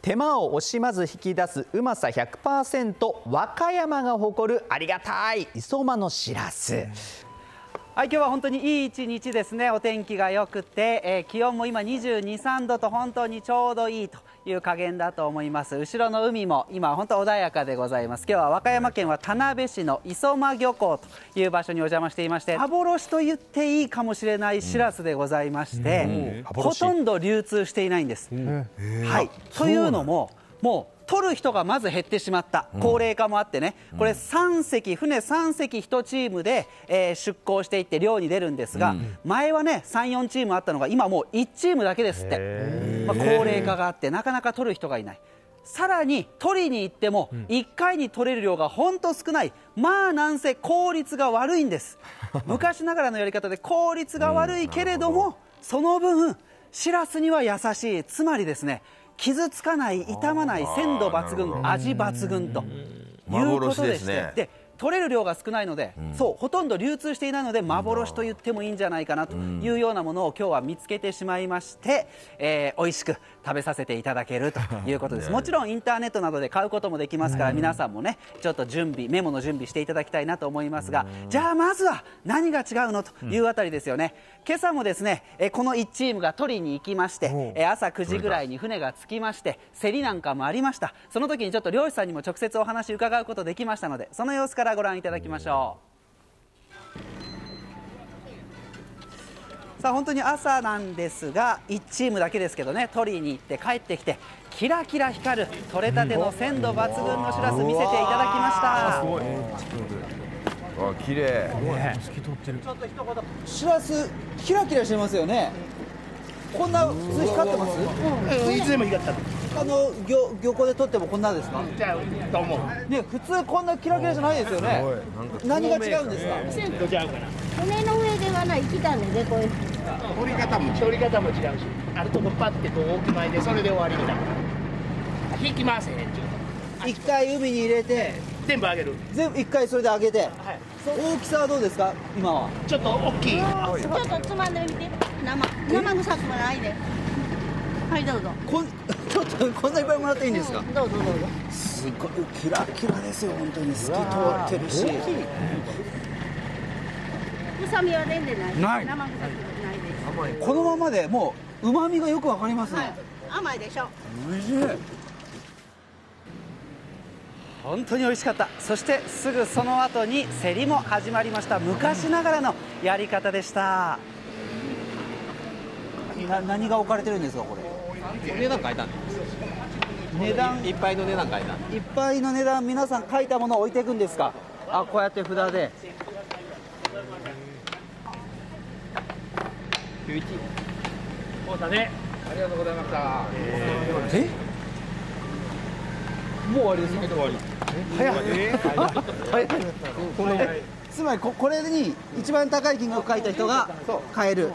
手間を惜しまず引き出すうまさ 100% 和歌山が誇るありがたい磯間のしらす。はい、今日は本当にいい一日ですね。お天気が良くて、気温も今22、3度と本当にちょうどいいという加減だと思います。後ろの海も今本当穏やかでございます。今日は和歌山県は田辺市の磯間漁港という場所にお邪魔していまして、幻と言っていいかもしれないしらすでございまして、ほとんど流通していないんです。はい、というのももう取る人がまず減ってしまった、高齢化もあってね、これ3隻船3隻1チームで、出港していって漁に出るんですが、前はね3、4チームあったのが今もう1チームだけですって、高齢化があってなかなか取る人がいない。さらに取りに行っても1回に取れる量が本当少ない、まあなんせ効率が悪いんです。昔ながらのやり方で効率が悪いけれども、その分しらすには優しい、つまりですね、傷つかない、傷まない、鮮度抜群、味抜群ということでして、で取れる量が少ないので、そうほとんど流通していないので幻と言ってもいいんじゃないかなというようなものを今日は見つけてしまいまして、美味しく食べさせていただけるということです。もちろんインターネットなどで買うこともできますから、皆さんもねちょっとメモの準備していただきたいなと思いますが、じゃあまずは何が違うのというあたりですよね。今朝もですね、この1チームが取りに行きまして、朝9時ぐらいに船が着きまして、競りなんかもありました。その時にちょっと漁師さんにも直接お話伺うことできましたので、その様子からご覧いただきましょう。さあ本当に朝なんですが、1チームだけですけどね、取りに行って帰ってきてキラキラ光る取れたての鮮度抜群のしらす見せていただきました。 あ、綺麗。 ちょっと一言、しらすキラキラしてますよね。こんな普通光ってます？ いつでも光った。 漁港で取ってもこんなですか？ じゃあと思う。 ね、普通こんなキラキラじゃないですよね。何が違うんですか？ 鮮度ちゃうかな。 船の上ではない、来たんでこれ。 取り方も違うし、あるとこパッてこう大き前でそれで終わりみたいな。引き回せへんちゅう。 一回海に入れて全部あげる。 全部一回それで揚げて、 はい。 大きさはどうですか今は？ ちょっと大きい。 ちょっとつまんでみて。生臭くもないで。はい、どうぞ。 ちょっとこんなにいっぱいもらっていいんですか？ どうぞどうぞ。 すごいキラキラですよ、本当に透き通ってるし。 臭みは全然ない。 ない生臭くないです。 このままでもう旨味がよくわかりますね。 はい、甘いでしょ。 おいしい。本当に美味しかった。そしてすぐその後に競りも始まりました。昔ながらのやり方でした。何が置かれてるんですかこれ？ 値段書いたん値段、 いっぱいの値段書いたんいっぱいの値段、皆さん書いたものを置いていくんですか？あ、こうやって札で。 11。 そうだね。 ありがとうございました。 もう終わりですか？ 終わり。 早い。つまりこれに一番高い金額を書いた人が買える。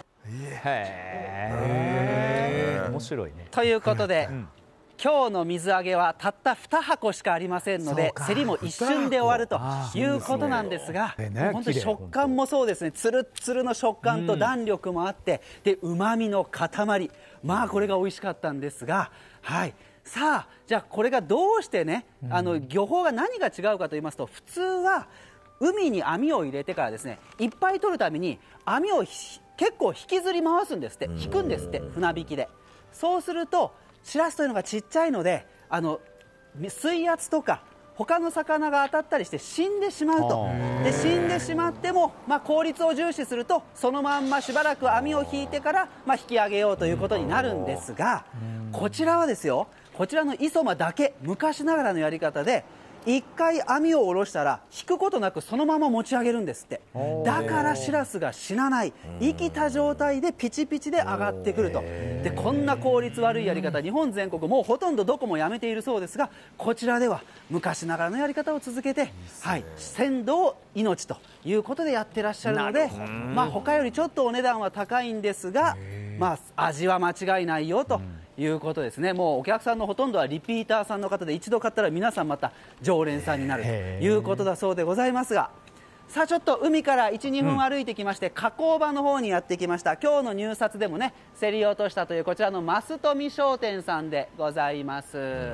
面白いね。 ということで、今日の水揚げはたった2箱しかありませんので、競りも一瞬で終わるということなんですが、本当に食感もそうですね、つるつるの食感と弾力もあって、で旨味の塊、まあこれが美味しかったんですが、はい。さあじゃあこれがどうしてね、漁法が何が違うかと言いますと、普通は海に網を入れてからですね、いっぱい取るために網を結構引きずり回すんですって、引くんですって、船引きで。そうするとしらすというのがちっちゃいので、水圧とか他の魚が当たったりして死んでしまうと。で死んでしまっても、効率を重視するとそのまんましばらく網を引いてから、引き上げようということになるんですが、こちらはですよ、こちらの磯間だけ昔ながらのやり方で、一回網を下ろしたら引くことなくそのまま持ち上げるんですって。だからしらすが死なない、生きた状態でピチピチで上がってくると。でこんな効率悪いやり方、日本全国もうほとんどどこもやめているそうですが、こちらでは昔ながらのやり方を続けて、鮮度を命ということでやってらっしゃるので、他よりちょっとお値段は高いんですが、味は間違いないよということですね。もうお客さんのほとんどはリピーターさんの方で、一度買ったら皆さんまた常連さんになるということだそうでございますが、 さあちょっと海から1、2分歩いてきまして、加工場の方にやってきました。今日の入札でもね競り落としたというこちらの増富商店さんでございます。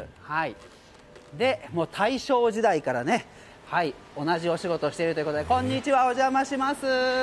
はい、でもう大正時代からね、はい、同じお仕事をしているということで、こんにちは、お邪魔します。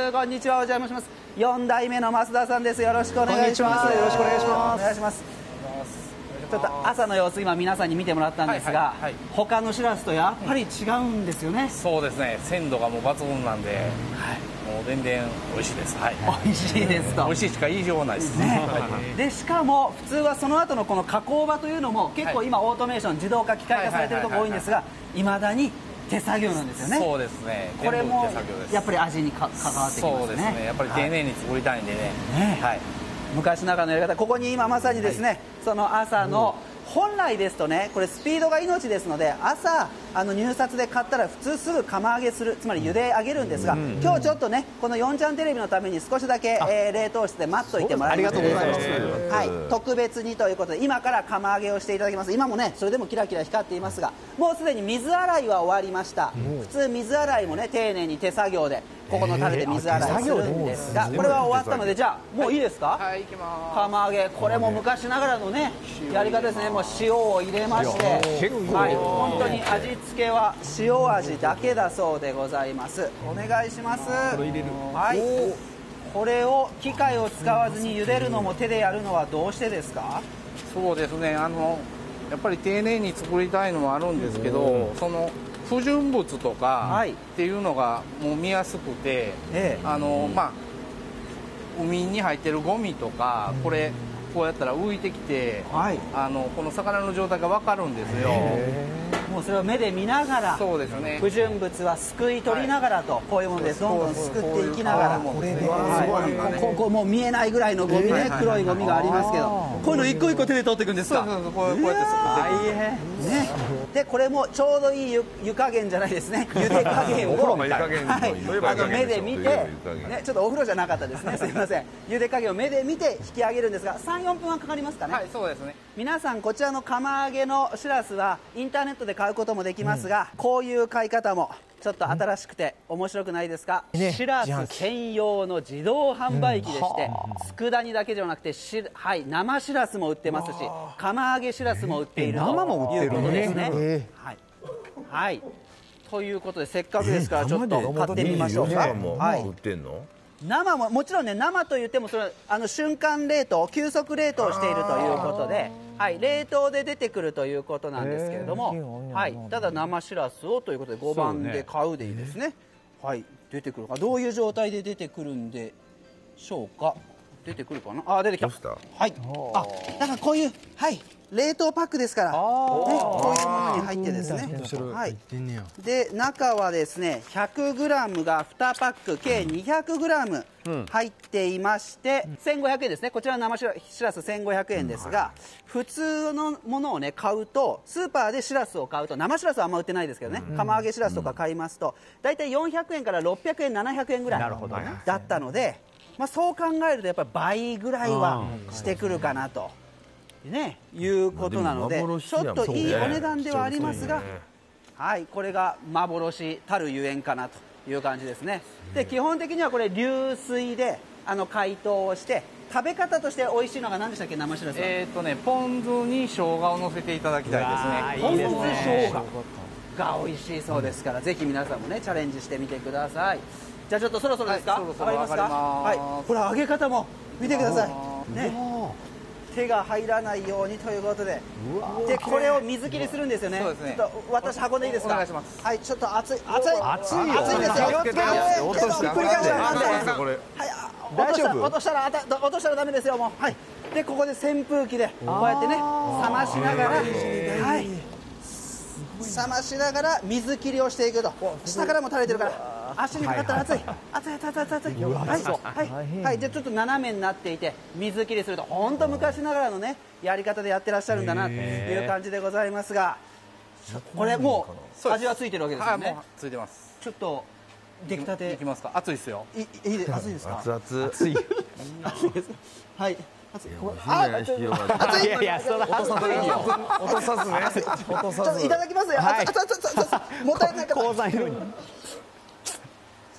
こんにちは、お邪魔します。4代目の増田さんです。よろしくお願いします。よろしくお願いします。お願いします。ちょっと朝の様子今皆さんに見てもらったんですが、他のしらすとやっぱり違うんですよね。 そうですね、鮮度がもう抜群なんで、もう全然美味しいです。はい、 美味しいですと。 美味しいしか言いようがないですね。 でしかも普通はその後のこの加工場というのも結構今オートメーション、自動化、機械化されているところ多いんですが、いまだに手作業なんですよね。 そうですね。 これも手作業です。 やっぱり味に関わってきますね。 そうですね。やっぱり丁寧に作りたいんでね。はい。 昔ながらのやり方、ここに今まさにですね、その朝の本来ですとね、これスピードが命ですので、朝入札で買ったら普通すぐ釜揚げする、つまり茹で上げるんですが、今日ちょっとねこの4ちゃんテレビのために少しだけ、冷凍室で待っといてもらいまして、ありがとうございます。はい、特別にということで今から釜揚げをしていただきます。今もねそれでもキラキラ光っていますが、もうすでに水洗いは終わりました。普通水洗いもね丁寧に手作業でここのタレで水洗いするんですが、これは終わったので、じゃあもういいですか。 はい、行きます。 釜揚げ、これも昔ながらのねやり方ですね。もう塩を入れまして、はい、本当に味付けは塩味だけだそうでございます。お願いします。はい、これを機械を使わずに茹でるのも手でやるのはどうしてですか。 そうですね、やっぱり丁寧に作りたいのもあるんですけど、その不純物とかっていうのがもう見やすくて、海に入ってるゴミとか、これこうやったら浮いてきて、この魚の状態が分かるんですよ。 もうそれを目で見ながら、 そうですね、 不純物はすくい取りながらと、こういうものでどんどんすくっていきながら、これでここもう見えないぐらいのゴミね、黒いゴミがありますけど、こういうの一個一個手で取っていくんですか。 こうやってすくって大変ね。でこれもちょうどいい湯加減じゃないですね、茹で加減をお風呂の湯加減目で見て、ね、ちょっとお風呂じゃなかったですね、すみません。茹で加減を目で見て引き上げるんですが、3、4分はかかりますかね。 はい、そうですね。 皆さんこちらの釜揚げのしらすはインターネットで買うこともできますが、こういう買い方もちょっと新しくて面白くないですか。しらす専用の自動販売機でして、佃煮だけじゃなくて生しらすも売ってますし、釜揚げしらすも売っているということですね。はい、ということでせっかくですからちょっと買ってみましょうか。 売ってんの。 生ももちろんね、生といってもそれ瞬間冷凍、急速冷凍しているということで、はい、冷凍で出てくるということなんですけれども、はい、ただ生しらすをということで5番で買うでいいですね。はい、出てくるか、どういう状態で出てくるんでしょうか。出てくるかな。あ、出てきた。はい。あ、だからこういう、はい、冷凍パックですから、ね、こういうものに入ってですね。はい。で中はですね、100g が2パック、計 200g 入っていまして、1500円ですね。こちら生しらす1500円ですが、普通のものをね買うと、スーパーでしらすを買うと、生しらすはあんま売ってないですけどね、釜揚げしらすとか買いますと、だいたい400円から600円、700円ぐらいだったので、そう考えるとやっぱり倍ぐらいはしてくるかなと、ね、いうことなので、ちょっといいお値段ではありますが、はい、これが幻たるゆえんかなという感じですね。で基本的にはこれ流水で解凍をして、食べ方として美味しいのが何でしたっけ、生しらすは。 ポン酢に生姜を乗せていただきたいですね。 ポン酢に生姜が美味しいそうですから、ぜひ皆さんもねチャレンジしてみてください。じゃあちょっとそろそろですか。 そろそろわかります。 はい、これ揚げ方も見てくださいね。手が入らないようにということで、でこれを水切りするんですよね。ちょっと私運んでいいですか。 お願いします。 はい、ちょっと熱いですよ。落としたらダメですよ、もう。はい。でここで扇風機でこうやってね冷ましながら、はい、冷ましながら水切りをしていくと。下からも垂れてるから。足にかかったら熱い、熱い、はい、じゃあちょっと斜めになっていて水切りすると、本当昔ながらのねやり方でやってらっしゃるんだなという感じでございますが、これもう味はついてるわけですよね。 もうついてます。ちょっと出来たていきますか。熱いですよ。 熱いですか。 熱い。 はい。 いやいや、落とさずね。 いただきますよ。もったいないから。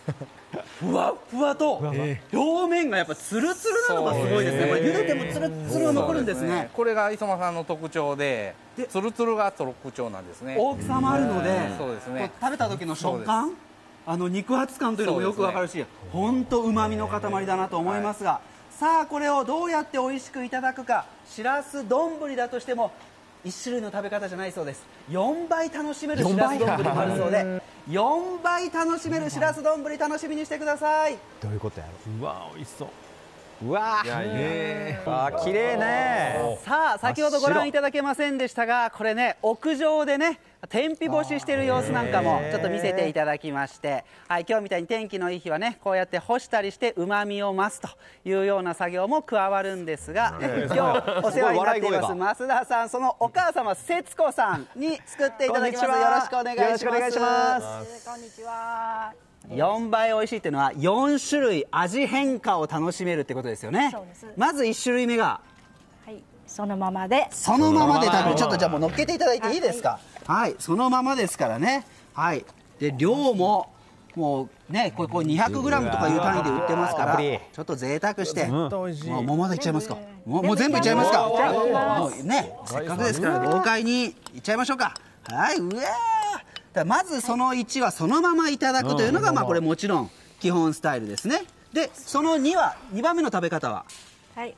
ふわふわと表面がやっぱツルツルなのがすごいですね。これ茹でてもツルツルが残るんですね。 これが磯間さんの特徴で、ツルツルが特徴なんですね。 大きさもあるので、 そうですね。 食べた時の食感、肉厚感というのもよくわかるし、本当うまみの塊だなと思いますが、さあこれをどうやって美味しくいただくか。しらす丼だとしても1種類の食べ方じゃないそうです。4倍楽しめるしらす丼もあるそうで、4倍楽しめるしらす丼楽しみにしてください。 どういうことやろう。 うわ美味しそう。 うわー、綺麗ね。 さあ先ほどご覧いただけませんでしたが、これね屋上でね天日干ししている様子なんかもちょっと見せていただきまして、はい、今日みたいに天気のいい日はねこうやって干したりしてうまみを増すというような作業も加わるんですが、今日お世話になっています増田さん、そのお母様節子さんに作っていただきます。よろしくお願いします。 こんにちは。 4倍美味しいっていうのは4種類味変化を楽しめるってことですよね。 そうです。 まず1種類目がそのままで食べる。ちょっとじゃあもう乗っけていただいていいですか。はい、そのままですからね。はい。で量ももうねこれ 200g とかいう単位で売ってますから、ちょっと贅沢して、もうまだいっちゃいますか。もう全部いっちゃいますか。もうねせっかくですから豪快にいっちゃいましょうか。はい、うわー。まずその1はそのままいただくというのがこれもちろん基本スタイルですね。でその2は2番目の食べ方は、 はい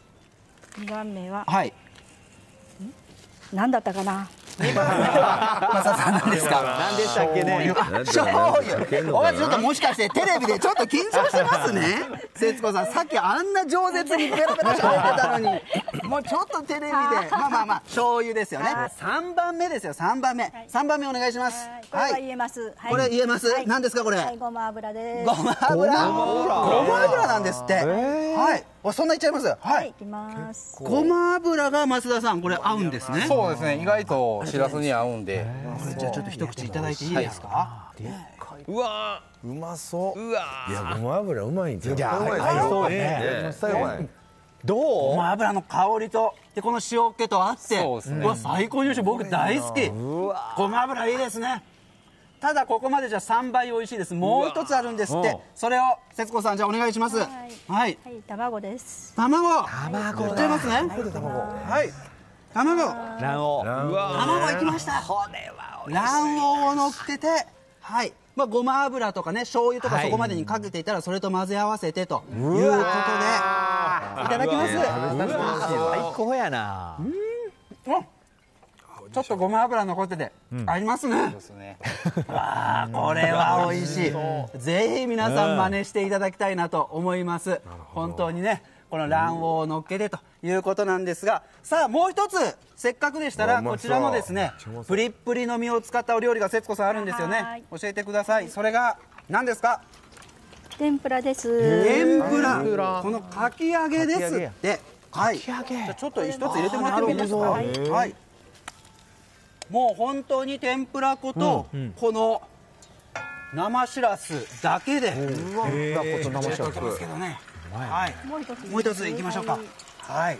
2番目ははい何だったかな。 2番目はマサさん何ですか。 何でしたっけね。 醤油。おいちょっともしかしてテレビでちょっと緊張してますね。節子さんさっきあんな饒舌にペラペラ喋ってたのに、もうちょっとテレビでまあ醤油ですよね。3番目ですよ。3番目お願いします。 これは言えます。 これ言えます。何ですかこれ。 ごま油です。 ごま油なんですって。はい。そんな言っちゃいます。はい。 いきます。 ごま油が増田さんこれ合うんですね。 そうですね。意外としらすに合うんで。 これじゃあちょっと一口いただいていいですか。 うわうまそう。 うわいやごま油うまいんですよ。 いやそうね。どう？ ごま油の香りとでこの塩気と合って、 そうですね。 うわ最高に美味しい。僕大好き。ごま油いいですね。ただここまでじゃ3倍美味しいです。もう一つあるんですって。それを節子さんじゃあお願いします。はい。 卵です。 卵。いっちゃいますね。はい。卵。卵いきました。これは美味しい。卵黄を乗っけて、はい。ごま油とかね醤油とかそこまでにかけていたらそれと混ぜ合わせてということでいただきます。 最高やな。 ちょっとごま油残ってて合いますね。わあこれは美味しい。ぜひ皆さん真似していただきたいなと思います。本当にねこの卵黄を乗っけてということなんですが、さあもう一つせっかくでしたらこちらのですねプリップリの身を使ったお料理が節子さんあるんですよね。教えてください。それが何ですか。 天ぷらです。 天ぷら。このかき揚げですって。はい。じゃあちょっと一つ入れてもらってもいいですか。はい。もう本当に天ぷら粉とこの生しらすだけで。生しらすますけどね。はい。もう一ついきましょうか。はい。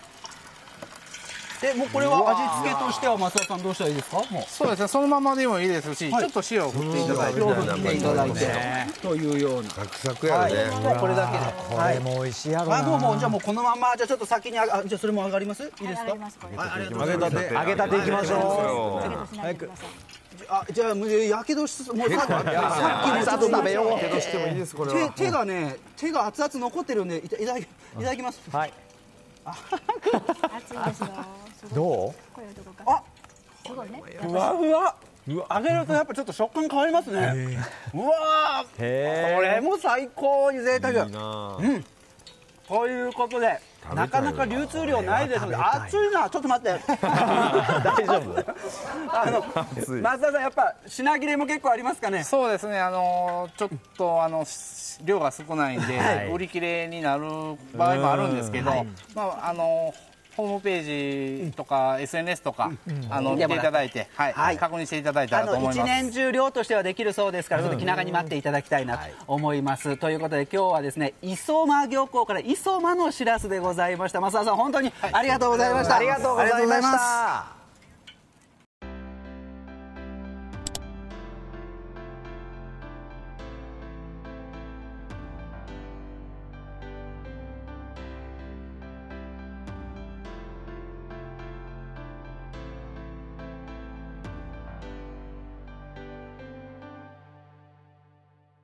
でもうこれは味付けとしては松田さんどうしたらいいですか。もうそうですね。そのままでもいいですし、ちょっと塩を振っていただいて、 というような。 サクサクやね。 これだけで。 これも美味しいやろな。 もうじゃあもうこのままじゃあちょっと先にじゃあそれも上がります。いいですか。 揚げたていきましょう。早く。 じゃあやけどしもうさっきもちょっと食べよう。やけどしてもいいですこれは。手が熱々残ってるんでいただきます。はい。 熱いですよ。 どう？ あ、ふわふわ。揚げるとやっぱちょっと食感変わりますね。うわー、これも最高に贅沢。ということでなかなか流通量ないですので、熱いな。ちょっと待って。大丈夫？増田さんやっぱ品切れも結構ありますかね。 そうですね。ちょっと量が少ないんで売り切れになる場合もあるんですけど、ホームページとか SNS とか見ていただいて、確認していただいたらと思います。 一年中量としてはできるそうですから、ちょっと気長に待っていただきたいなと思います。ということで今日はですね磯間漁港から磯間のしらすでございました。増田さん本当にありがとうございました。 ありがとうございました。